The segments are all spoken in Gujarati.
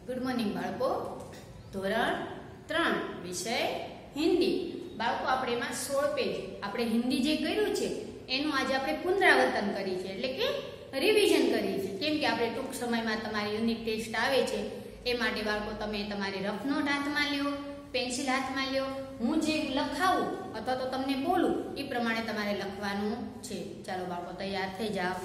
ગુડ મોર્નિંગ બાળકો. ધોરણ 3 વિષય હિન્દી. બાળકો આપણે એમાં 16 પેજ આપણે હિન્દી જે કર્યું છે એનું આજે આપણે પુનરાવર્તન કરી છે, એટલે કે રિવિઝન કરી છે. કેમ કે આપણે ટૂંક સમયમાં તમારી યુનિટ ટેસ્ટ આવે છે, એ માટે બાળકો તમે તમારી રફ નોટ હાથમાં લ્યો, પેન્સિલ હાથમાં લ્યો. હું જે લખાવું અથવા તો તમને બોલું એ પ્રમાણે તમારે લખવાનું છે. ચાલો બાળકો તૈયાર થઈ જાઓ.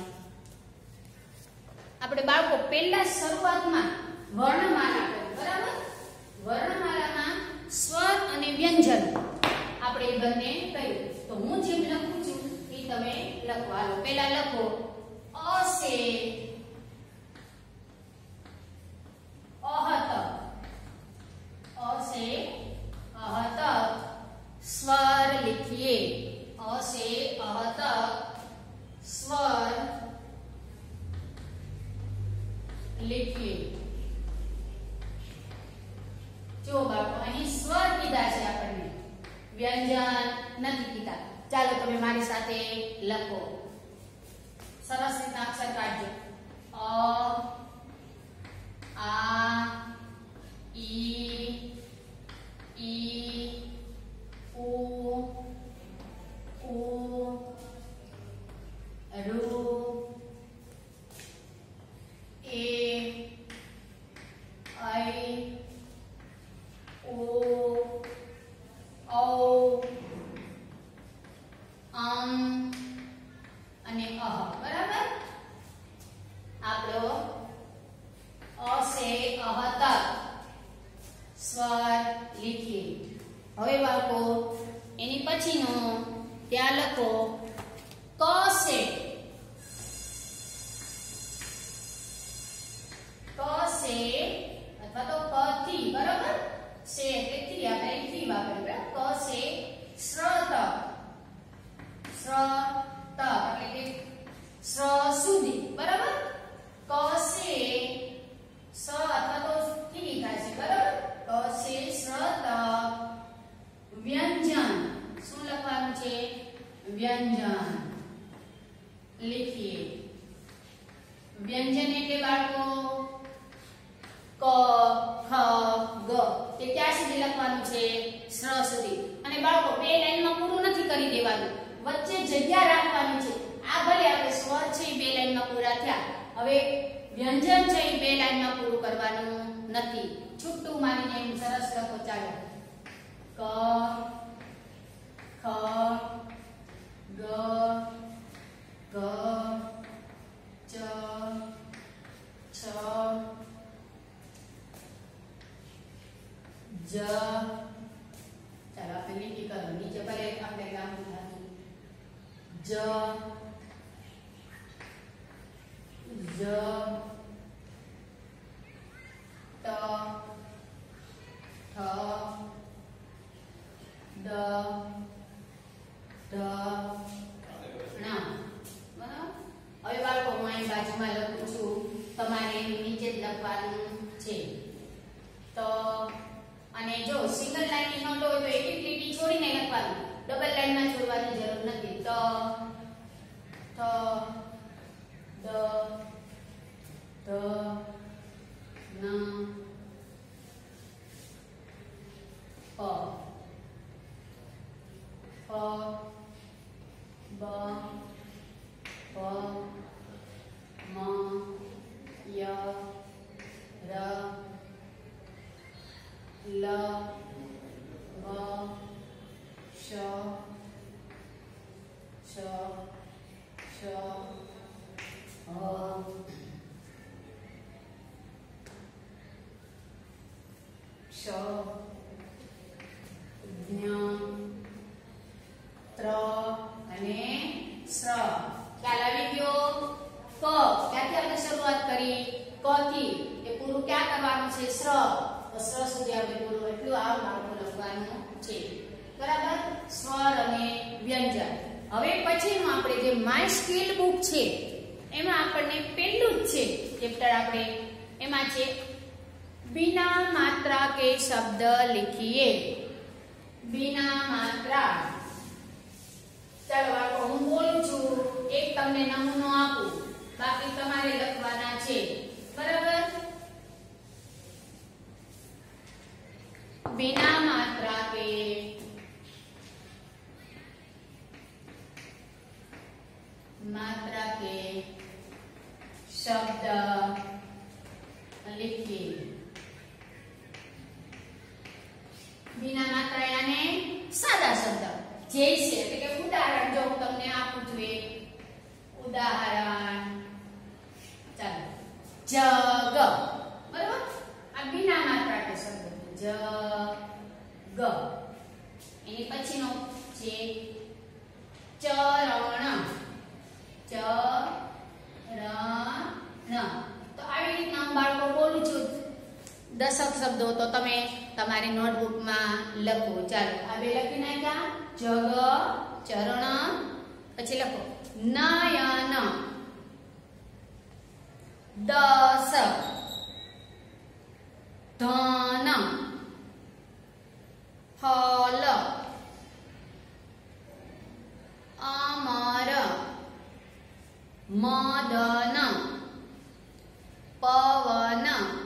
આપણે બાળકો પહેલા શરૂઆતમાં વર્ણમાલા કરી, બરાબર? વર્ણમાલામાં સ્વર અને વ્યંજન આપણે બંને કર્યું. તો હું જેમ લખું છું એ તમે લખવા લો. પહેલા લખો અ સે અહ તક, અ સે અહ તક स्वर लिखिए. अ से अह तक स्वर लिखिए. जो बाळको અહીં સ્વર કીધા છે, આપણને વ્યંજન નથી કીધા. ચાલો તમે મારી સાથે લખો. સરસ રીતના અક્ષર કાઢજો. અ આ ઈ ઈ उ उ रु ए ऐ ओ औ અને અહ. બરાબર? આપણો અ સે અહ તક સ્વર લીખીએ. હવે બાળકો એની પછીનો ત્યાં લખો ક સે, ક સે અથવા તો ક થી, બરાબર? સે એટલે થી, આપણે થી વાપરીએ. ક સે શ્ર તક, શ્ર તક એટલે કે શ્ર સુધી, બરાબર? ક સે સ અથવા તો થી થાય છે, બરાબર? ક સે શ્ર તક व्यंजन. શું લખવાનું છે? વ્યંજન લખીએ. વ્યંજન એટલે બાળકો ક ખ ગ તે ક્યાં સુધી લખવાનું છે? શ્ર સુધી. અને બાળકો બે લાઈનમાં પૂરું નથી કરી દેવાનું, વચ્ચે જગ્યા રાખવાની છે. આ ભલે આપણે સ્વર છે બે લાઈનમાં પૂરા થયા, હવે વ્યંજન છે એ બે લાઈનમાં પૂરું કરવાનું નથી. છૂટું મારીને એમ સરસ લખો. ચાલો ક ખ ગ ઘ ચ છ જ. ચાલો આપણે લીટી કરો. નીચે ભલે આપણે લાંબુ થતું. જ જ ટ ઠ દ ઢ ના. બરાબર? હવે બાળકો હું અહીં બાજુમાં લખું છું, તમારે નીચે જ લખવાનું છે. તો અને જો સિંગલ લાઈનની નોટ હોય તો એક એક લીટી છોડીને લખવાનું, ડબલ લાઈનમાં છોડવાની જરૂર નથી. ત થ દ ધ ન પ ફ બ પ મ ય ર લ વ શ શ શ હ શ જ્ઞ ત્ર અને શ્ર. ખ્યાલ આવી ગયો? ક ક્યાંથી આપણે શરૂઆત કરી? ક થી. એ પૂરું ક્યાં કરવાનું છે? શ્ર. તો શ્ર સુધી આપણે પૂરું એટલું આ બાળકો લખવાનું છે, બરાબર? સ્વર અને વ્યંજન. હવે પછીનું આપણે જે માય સ્કિલ બુક છે એમાં આપણને પહેલું જ છે ચેપ્ટર, આપણે એમાં છે बिना मात्रा के शब्द लिखिए. बिना मात्रा. ચાલો બાળકો હું બોલું છું, એક તમને નમૂનો આપું, બાકી તમારે લખવાના છે, બરાબર? કે શબ્દ લીખીએ. बिना मात्रा यानी सादा शब्द जैसे એટલે કે ઉદાહરણ જો હું તમને આપું છું એક ઉદાહરણ ચાલો જગ બરાબર આ बिना માત્રા કે શબ્દ જગ એની પછીનો છે ચરણ ચરણ તો આવી રીતના હું બાળકો બોલું છું 10 શબ્દો તો તમે તમારી નોટબુક માં લખો. ચાલો આ બે લખી નાખ્યા જગ ચરણ પછી લખો નયન દસ ધન ફલ અમર મદન પવન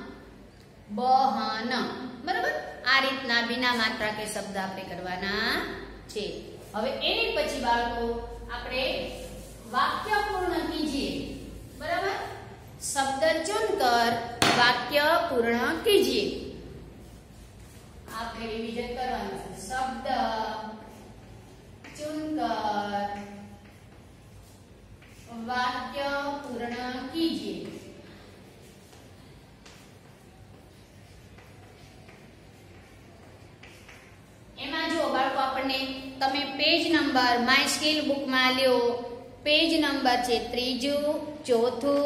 બહન. બરાબર આ રીતના बिना માત્રા કે શબ્દ આપણે કરવાના છે. હવે એની પછી બાળકો આપણે વાક્ય પૂર્ણ કીજીએ. બરાબર શબ્દ ચુનકર વાક્ય પૂર્ણ કીજીએ. આપણે રિવિઝન કરવાનું છે. શબ્દ ચુનકર વાક્ય પૂર્ણ કીજીએ. એમાં જો બાળકો આપણને તમે page number my skill book માં લ્યો. પેજ નંબર છે 3, 4,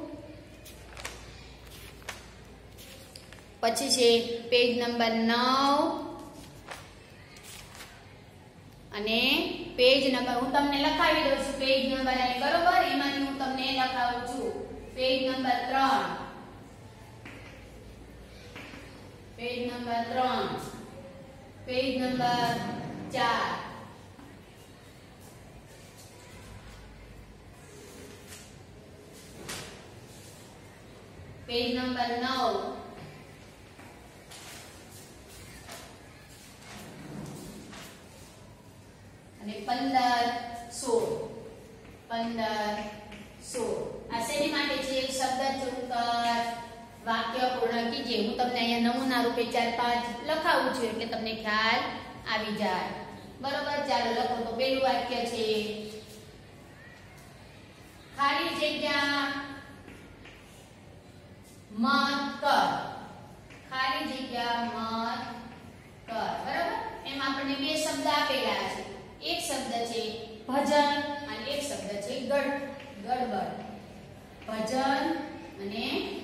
પછી છે પેજ નંબર 9 અને પેજ નંબર હું તમને લખાવી દઉં છું. પેજ નંબર અને બરોબર એમાંથી હું તમને લખાવું છું. Page number 3, page number 3, page number 4, page number 9, અને 15, 16 આ શેની માટે છે? શબ્દ ચુનકર વાક્ય પૂર્ણ કીજીએ. હું તમને અહીંયા નમૂના રૂપે 4-5 લખાવું છું એટલે તમને ખ્યાલ આવી જાય. બરોબર ચાલો લખો. તો પહેલું વાક્ય છે ખાલી જગ્યા મત કર. ખાલી જગ્યા મત કર. બરાબર એમાં આપણને બે શબ્દ આપેલા છે. એક શબ્દ છે ભજન અને એક શબ્દ છે ગડબડ. ભજન અને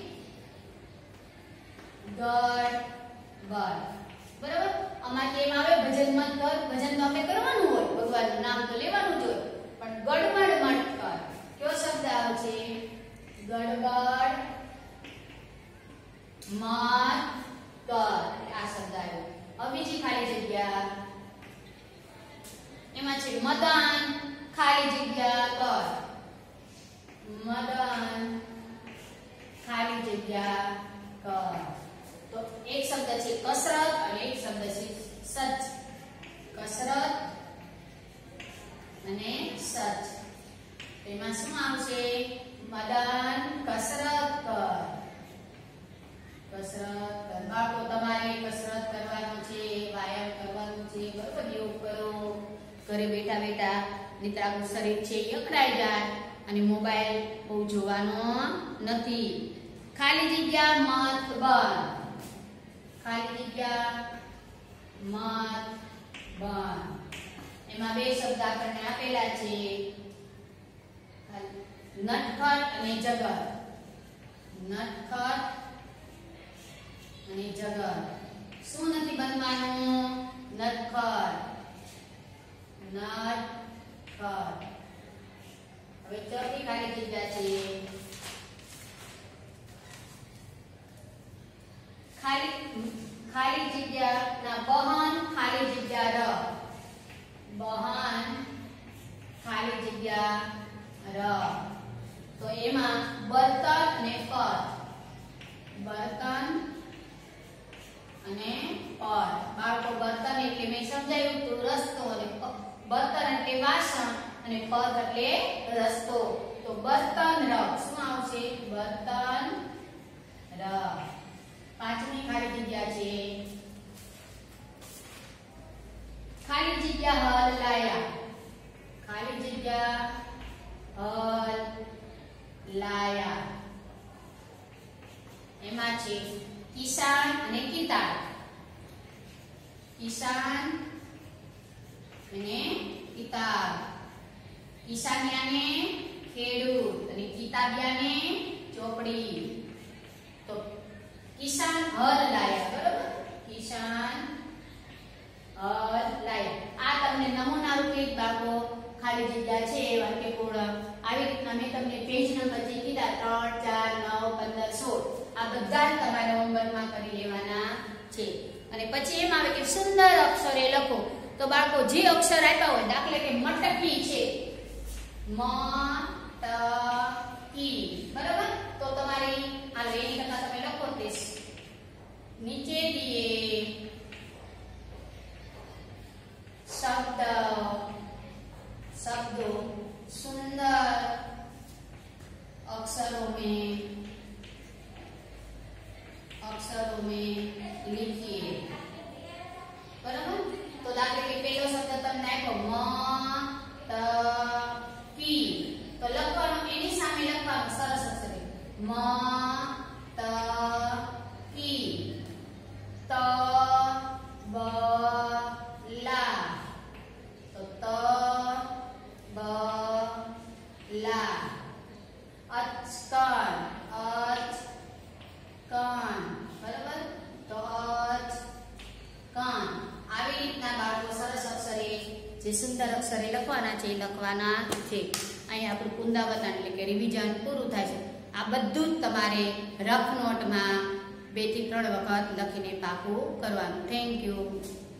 ગડબડ. બરાબર આમાં કેમ આવે ભજન મત કર. ભજન તો આપણે કરવાનું હોય, ભગવાનનું નામ તો લેવાનું જ હોય, પણ ગડબડ મત કર કયો શબ્દ આવે છે? ગડબડ મત કર આ શબ્દ આવ્યો. હવે બીજી ખાલી જગ્યા એમાં છે મદન ખાલી જગ્યા કર. મદન ખાલી જગ્યા કર. તો એક શબ્દ છે કસરત અને એક શબ્દ છે સચ. કસરત અને સચ. એમાં શું આવશે? મદન કસરત કર. કસરત કર. બાળકો તમારે કસરત કરવાનું છે, વ્યાયામ કરવાનું છે. બરોબર યોગ કરો. ઘરે બેઠા બેઠા નહીંતર આપણું શરીર છે એ અકળાઈ જાય અને મોબાઈલ બહુ જોવાનો નથી. ખાલી જગ્યા મત બંધ. ખાલી જગ્યા મત બંધ. એમાં બે શબ્દ આપણને આપેલા છે નટખટ અને જગત. નટખટ અને જગત. શું નથી બનવાનું? નટખટ. નટખટ. હવે ચોથી ખાલી જગ્યા છે ખાલી જગ્યા ના બહન ખાલી જગ્યા ર. બહન ખાલી જગ્યા ર. તો એમાં બર્તન અને પદ. બર્તન અને પદ. બાળકો બર્તન એટલે મેં સમજાવ્યું તો રસ્તો અને બર્તન એટલે વાસણ અને પદ એટલે રસ્તો. તો બર્તન ર શું આવશે બર્તન ર પાંચમી ખાલી જગ્યા છે ખાલી જગ્યા હલ લાયા ખાલી જગ્યા હલ લાયા એમાં છે કિસાન અને કિતાબ કિસાન અને કિતાબ કિસાનિયાને ખેડૂત અને કિતાબિયાને ચોપડી તો કિસાન હલ લાયા બરોબર કિસાન હલ લાયા આ તમને નમૂના રૂપે બાળકો ખાલી જગ્યા છે વાક્યપૂર્ણ આવી રીતના મેં તમને પેજ નંબર જે કીધા 3 4 9 15 16 આ બધા જ તમારે હોમવર્કમાં કરી લેવાના છે અને પછી એમ આવે કે સુંદર અક્ષરે લખો તો બાળકો જે અક્ષર આપ્યા હોય દાખલા કે મટકી છે મટકી બરાબર તો તમારી હાલો એની કરતા તમે લખો તે નીચે દિए शब्द शब्दों सुंदर अक्षरों में लिखिए बराबर तो दाखले के पहलो शब्द તમને આપ્યો મટકી તો લખવાનું એની સામે લખવાનું સરસ અક્ષરે મટકી તબલા તો તબલા અચકન અચકન બરાબર તો અચકન આવી રીતના બાળકો સરસ અક્ષરે જે સુંદર અક્ષરે લખવાના છે લખવાના છે અહીં આપણું પુનરાવર્તન એટલે કે રિવિઝન પૂરું થાય છે આ બધું જ તમારે રફ નોટમાં 2 થી 3 વખત લખીને પાકું કરવાનું થેન્ક યુ